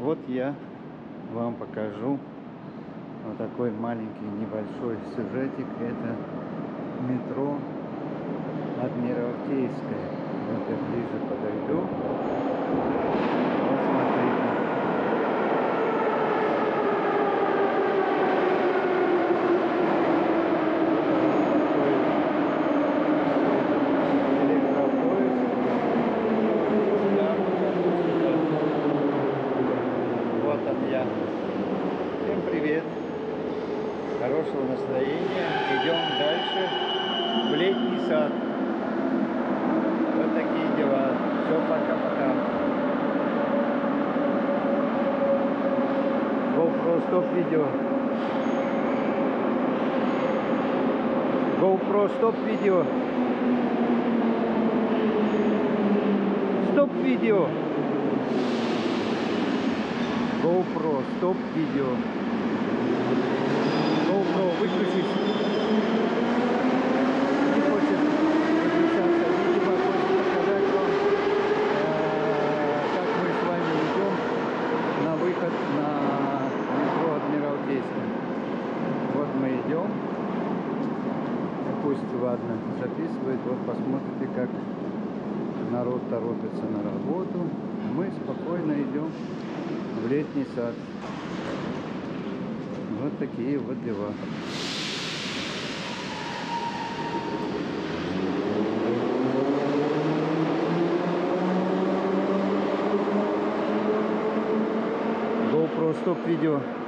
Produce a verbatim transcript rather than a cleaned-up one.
вот я вам покажу вот такой маленький небольшой сюжетик. Это метро Адмиралтейское. Вот я ближе подойду. Вот смотрите. Вот он я. Всем привет. Хорошего настроения. Идем дальше в летний сад. Вот такие дела. Все, пока-пока. GoPro стоп видео. GoPro стоп видео. Стоп видео. GoPro стоп видео. GoPro выключись. Не хочет выключаться. Видимо, хочет показать вам, э, как мы с вами идем на выход на метро Адмиралтейское. Вот мы идем. Пусть, ладно, записывает. Вот посмотрите, как народ торопится на работу. Мы спокойно идем в летний сад. Вот такие вот дела. GoPro стоп видео.